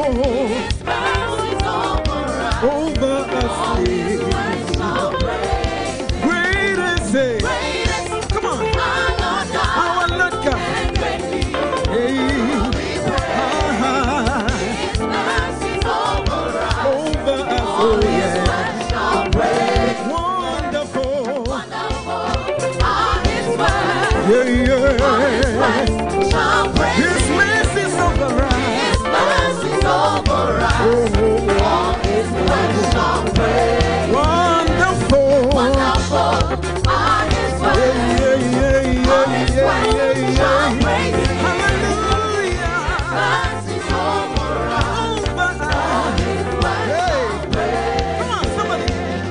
over us. Great is He. Come on. Our Lord God. Hey. Over us. Oh yeah. Wonderful. Yeah, yeah. His mercy's over us. His mercy's over us. Oh, all His words shall praise. Wonderful. Wonderful are His words. All His words shall praise. Hallelujah. His mercy's over us. All His words shall praise. Come on, somebody.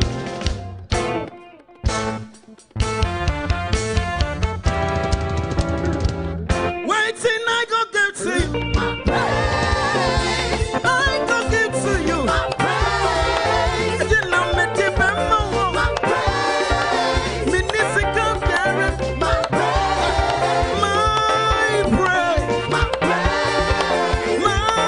Waiting, I go get to you. I go get to you. You know me deep and more. Municipal carrot. My praise. My praise.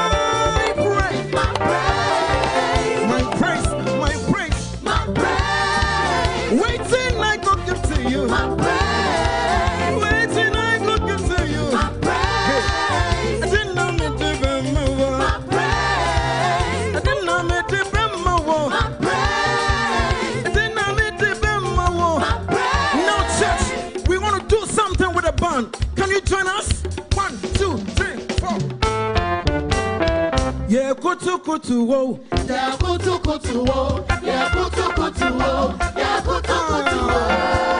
My praise. My praise. My praise. Waiting, I go give to you. Waiting, I go give to you. I didn't know me deep and more. I didn't know me deep and more. I didn't know me deep and more. Now, church, we want to do something with a band. Can you join us? 1, 2, 3, 4. Yeah, kutu kutu wo. Yeah, kutu kutu wo. Yeah, kutu kutu wo. Yeah, kutu kutu wo.